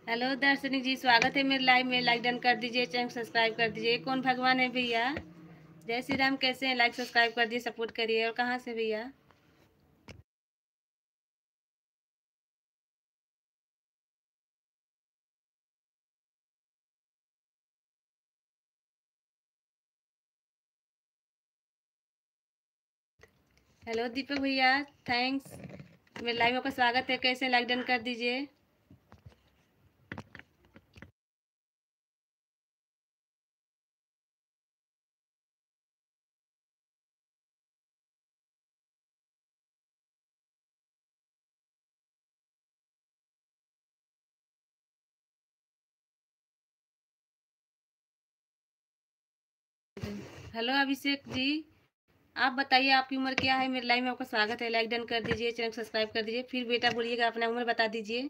Hello दर्शनी जी, स्वागत है मेरे लाइव में। लाइक डन कर दीजिए, चैनल सब्सक्राइब कर दीजिए। कौन भगवान है भैया? जय श्री राम। कैसे हैं? लाइक सब्सक्राइब कर दिए, सपोर्ट करिए। और कहाँ से भैया? हेलो दीपक भैया, थैंक्स। मेरे लाइव में आपका स्वागत है। कैसे हैं? लाइक डन कर दीजिए। हेलो अभिषेक जी, आप बताइए आपकी उम्र क्या है? मेरे लाइव में आपका स्वागत है। लाइक डन कर दीजिए, चैनल सब्सक्राइब कर दीजिए। फिर बेटा बोलिएगा, अपना उम्र बता दीजिए।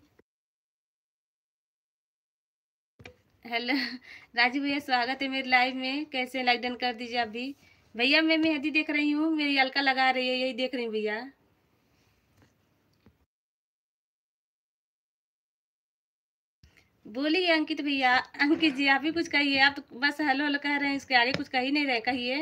हेलो राजू भैया, स्वागत है मेरे लाइव में। कैसे हैं? लाइक डन कर दीजिए आप भी। भैया मैं मेहंदी देख रही हूँ, मेरी अलका लगा रही है, यही देख रही हूँ भैया। बोलिए अंकित भैया। अंकित जी आप ही कुछ कहिए। आप तो बस हेलो हेलो कह रहे हैं, इसके आगे कुछ कह ही नहीं रहे। कहिए।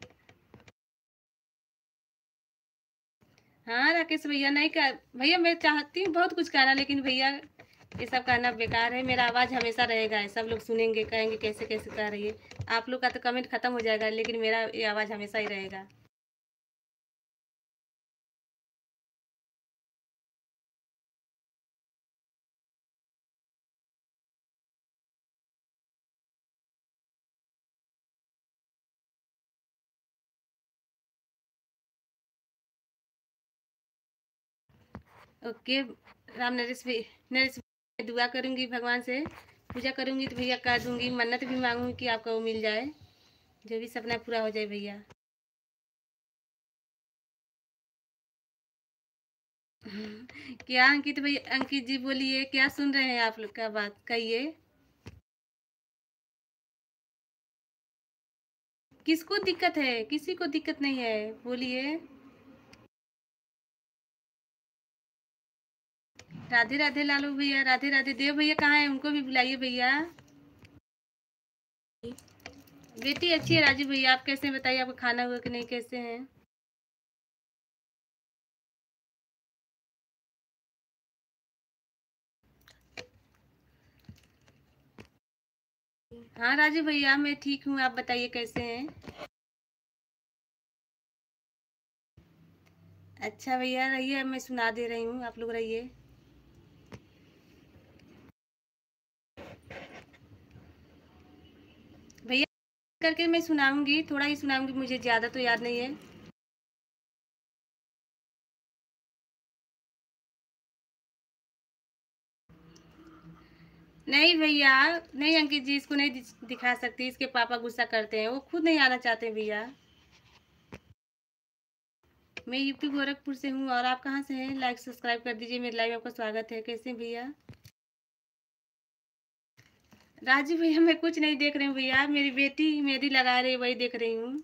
हाँ राकेश भैया, नहीं कह भैया, मैं चाहती हूँ बहुत कुछ कहना, लेकिन भैया ये सब कहना बेकार है। मेरा आवाज़ हमेशा रहेगा, सब लोग सुनेंगे, कहेंगे कैसे कैसे कह रही है। आप लोग का तो कमेंट खत्म हो जाएगा, लेकिन मेरा ये आवाज़ हमेशा ही रहेगा। ओके। राम नरेश भी, नरेश भी दुआ करूंगी भगवान से, पूजा करूंगी तो भैया कर दूंगी। मन्नत भी मांगूंगी कि आपका वो मिल जाए, जो भी सपना पूरा हो जाए भैया। क्या अंकित भाई, अंकित जी बोलिए, क्या सुन रहे हैं आप लोग का? बात कहिए। किसको दिक्कत है? किसी को दिक्कत नहीं है, बोलिए। राधे राधे लालू भैया, राधे राधे। देव भैया कहाँ है? उनको भी बुलाइए भैया। बेटी अच्छी है राजू भैया। आप कैसे हैं बताइए? आपका खाना हुआ कि नहीं? कैसे हैं? हाँ राजू भैया, मैं ठीक हूँ। आप बताइए कैसे हैं? अच्छा भैया रहिए, मैं सुना दे रही हूँ, आप लोग रहिए। भैया करके मैं सुनाऊंगी, थोड़ा ही सुनाऊंगी, मुझे ज़्यादा तो याद नहीं है। नहीं भैया, नहीं अंकित जी, इसको नहीं दिखा सकती। इसके पापा गुस्सा करते हैं, वो खुद नहीं आना चाहते भैया। मैं यूपी गोरखपुर से हूँ। और आप कहाँ से हैं? लाइक सब्सक्राइब कर दीजिए, मेरे लाइव में आपका स्वागत है। कैसे हैं भैया? राजू भैया मैं कुछ नहीं देख रही हूँ भैया, मेरी बेटी मेहंदी लगा रही है, वही देख रही हूँ।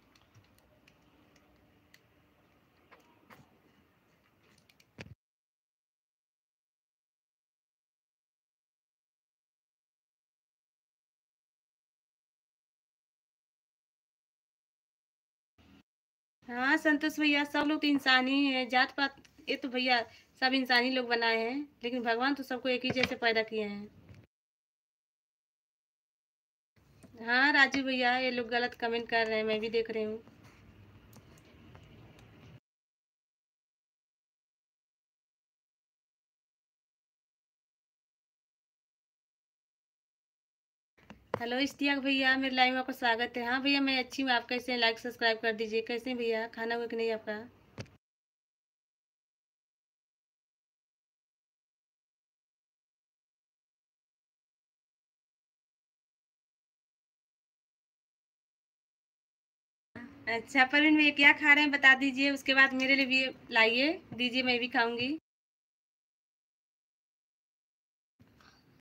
हाँ संतोष भैया, सब लोग तो इंसान ही है, जात पात ये तो भैया सब इंसान ही लोग बनाए हैं, लेकिन भगवान तो सबको एक ही जैसे पैदा किए हैं। हाँ राजू भैया, ये लोग गलत कमेंट कर रहे हैं, मैं भी देख रही हूँ। हेलो इश्तियाक भैया, मेरे लाइव में आपका स्वागत है। हाँ भैया मैं अच्छी हूँ, आप कैसे हैं? लाइक सब्सक्राइब कर दीजिए। कैसे हैं भैया? खाना हुआ कि नहीं आपका? अच्छा परवीन भैया क्या खा रहे हैं बता दीजिए, उसके बाद मेरे लिए भी लाइए, दीजिए, मैं भी खाऊंगी।